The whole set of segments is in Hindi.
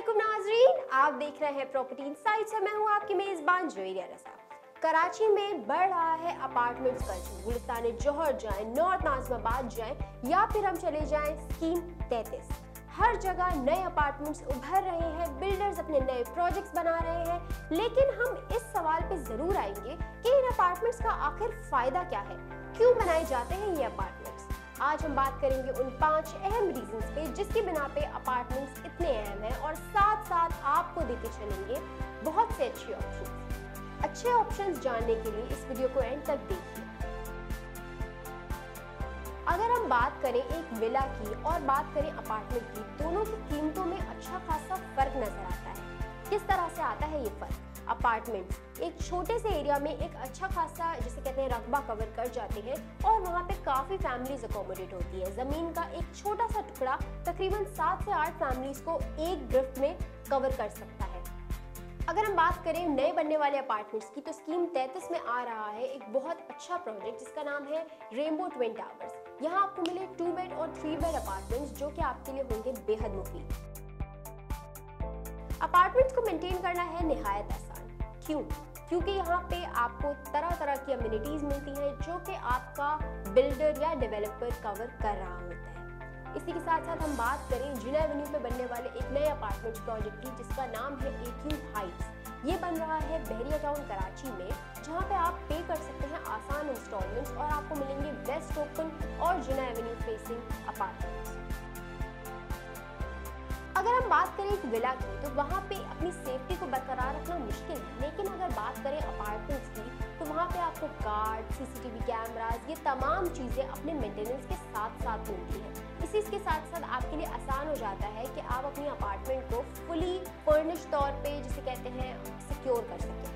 अस्सलामुअलैकुम नाज़रीन, आप देख रहे हैं प्रॉपर्टी इनसाइट्स और मैं हूं आपकी मेज़बान जोइरिया रज़ा। कराची में बढ़ रहा है अपार्टमेंट्स का गुलिस्तान जौहर जाएं, नॉर्थ नाज़िमाबाद जाएं या फिर हम चले जाएं स्कीम 33। हर जगह नए अपार्टमेंट्स उभर रहे हैं, बिल्डर्स अपने नए प्रोजेक्ट्स बना रहे हैं, लेकिन हम इस सवाल पे जरूर आएंगे कि इन अपार्टमेंट्स का आखिर फायदा क्या है, क्यों बनाए जाते हैं ये अपार्टमेंट्स। आज हम बात करेंगे उन 5 अहम रीजंस पे जिसकी बिना पे अपार्टमेंट्स इतने अहम हैं और साथ साथ आपको देते चलेंगे बहुत से अच्छे ऑप्शंस। अच्छे ऑप्शंस जानने के लिए इस वीडियो को एंड तक देखिए। अगर हम बात करें एक विला की और बात करें अपार्टमेंट की, दोनों की कीमतों में अच्छा खासा फर्क नजर आता है। किस तरह से आता है ये फर्क? अपार्टमेंट्स एक छोटे से एरिया में एक अच्छा खासा जिसे कहते हैं रकबा कवर कर जाते हैं और वहाँ पे काफी फैमिलीज अकोमोडेट होती है। जमीन का एक छोटा सा टुकड़ा तकरीबन 7 से 8 फैमिलीज को एक गिफ्ट में कवर कर सकता है। अगर हम बात करें नए बनने वाले अपार्टमेंट्स की, तो स्कीम 33 में आ रहा है एक बहुत अच्छा प्रोजेक्ट जिसका नाम है रेनबो ट्विन टावर्स। यहाँ आपको मिले 2 बेड और 3 बेड अपार्टमेंट्स जो कि आपके लिए होंगे बेहद मुफीद। अपार्टमेंट्स को मेंटेन करना है निहायत आसान। क्यों? क्योंकि यहाँ पे आपको तरह तरह की अम्यूनिटीज मिलती हैं जो कि आपका बिल्डर या डेवलपर कवर कर रहा होता है। इसी के साथ साथ हम बात करें जिना एवेन्यू पे बनने वाले एक नए अपार्टमेंट प्रोजेक्ट की जिसका नाम है AQ हाइट्स। ये बन रहा है बहरिया टाउन कराची में, जहाँ पे आप पे कर सकते हैं आसान इंस्टॉलमेंट्स और आपको मिलेंगे वेस्ट ओपन और जिना एवेन्यू फेसिंग अपार्टमेंट्स। अगर हम बात करें एक विला की, तो वहाँ पे अपनी सेफ्टी को बरकरार रखना मुश्किल है, लेकिन अगर बात करें अपार्टमेंट्स की, तो वहाँ पे आपको गार्ड, CCTV कैमरास, ये तमाम चीज़ें अपने मेंटेनेंस के साथ साथ मिलती हैं। इसी के साथ साथ आपके लिए आसान हो जाता है कि आप अपनी अपार्टमेंट को फुली फर्निश तौर पे जिसे कहते हैं सिक्योर कर सकें।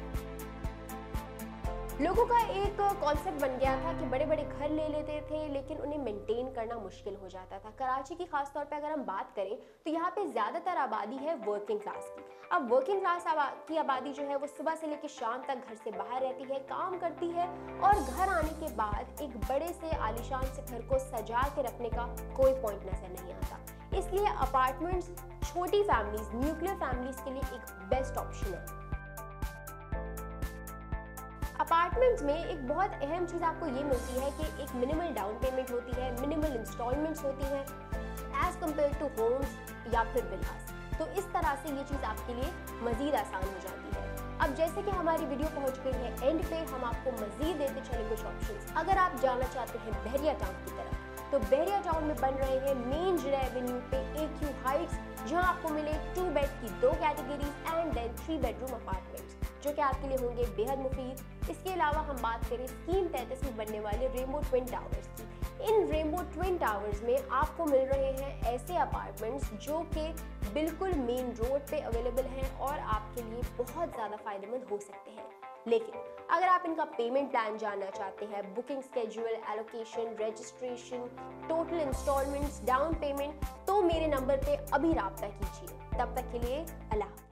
लोगों का एक कॉन्सेप्ट बन गया था कि बड़े बड़े घर ले लेते थे लेकिन उन्हें मेंटेन करना मुश्किल हो जाता था। कराची की खास तौर पे अगर हम बात करें तो यहाँ पे ज़्यादातर आबादी है वर्किंग क्लास की। अब वर्किंग क्लास की आबादी जो है वो सुबह से लेकर शाम तक घर से बाहर रहती है, काम करती है और घर आने के बाद एक बड़े से आलीशान से घर को सजा के रखने का कोई पॉइंट नजर नहीं आता। इसलिए अपार्टमेंट्स छोटी फैमिलीज, न्यूक्लियर फैमिलीज के लिए एक बेस्ट ऑप्शन है। अपार्टमेंट्स में एक बहुत अहम चीज़ आपको ये मिलती है कि एक मिनिमल डाउन पेमेंट होती है, मिनिमल इंस्टॉलमेंट्स होती हैं एज कम्पेयर टू होम्स या फिर विलास। तो इस तरह से ये चीज़ आपके लिए मज़ीद आसान हो जाती है। अब जैसे कि हमारी वीडियो पहुंच गई है एंड पे, हम आपको मज़ीद देते चले कुछ ऑप्शंस। अगर आप जाना चाहते हैं बहरिया टाउन की तरफ, तो बहरिया टाउन में बन रहे हैं मेन जिना एवेन्यू पे AQ हाइट्स, जहां आपको मिले 2 बेड की 2 categories and then 3 bedroom apartments जो कि आपके लिए होंगे बेहद मुफीद। इसके अलावा हम बात करें स्कीम 33 में बनने वाले रेनबो ट्विन टावर्स की। इन रेनबो ट्विन टावर्स में आपको मिल रहे हैं ऐसे अपार्टमेंट्स जो कि बिल्कुल मेन रोड पे अवेलेबल हैं और आपके लिए बहुत ज़्यादा फायदेमंद हो सकते हैं। लेकिन अगर आप इनका पेमेंट प्लान जानना चाहते हैं, booking schedule, allocation, registration, total installments, down payment, तो मेरे नंबर पे अभी राब्ता कीजिए। तब तक के लिए अल्लाह।